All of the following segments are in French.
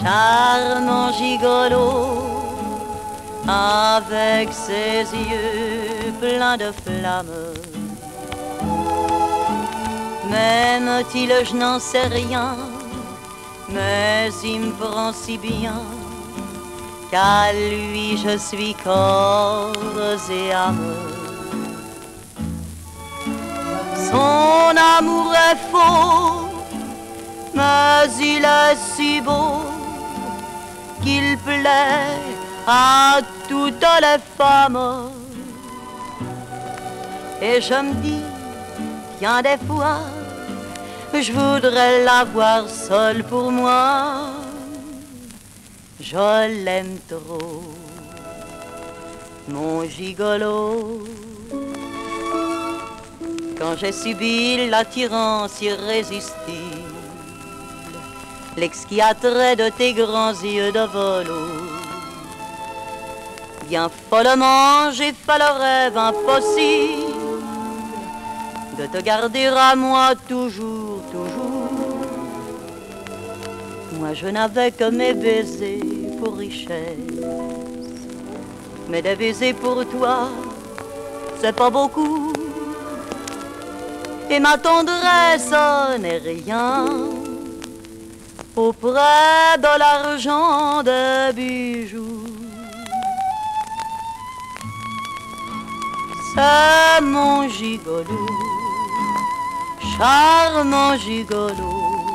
charmant gigolo, avec ses yeux pleins de flammes. M'aime-t-il, je n'en sais rien, mais il me prend si bien qu'à lui je suis corps et âme. Son amour est faux, mais il est si beau qu'il plaît à toutes les femmes. Et je me dis, bien des fois, je voudrais l'avoir seul pour moi. Je l'aime trop, mon gigolo. Quand j'ai subi l'attirance irrésistible, l'exquis attrait de tes grands yeux de volo, bien follement j'ai fait le rêve impossible de te garder à moi toujours, toujours. Moi je n'avais que mes baisers pour richesse, mais des baisers pour toi, c'est pas beaucoup. Et ma tendresse n'est rien auprès de l'argent des bijoux. C'est mon gigolo, charmant gigolo,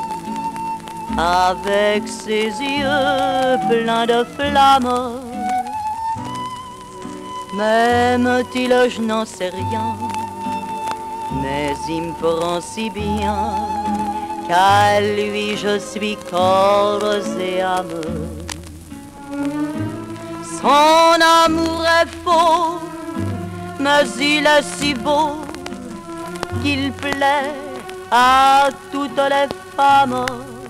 avec ses yeux pleins de flammes. M'aime-t-il, je n'en sais rien, mais il me prend si bien qu'à lui je suis corps et âme. Son amour est faux, mais il est si beau qu'il plaît à toutes les femmes.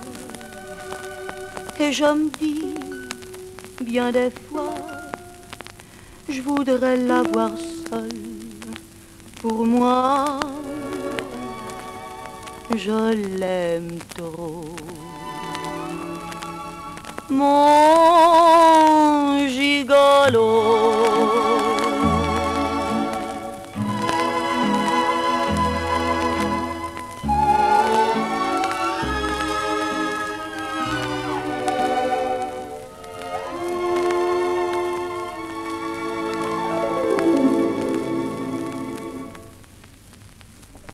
Et je me dis, bien des fois, je voudrais l'avoir seul pour moi. Je l'aime trop, mon gigolo.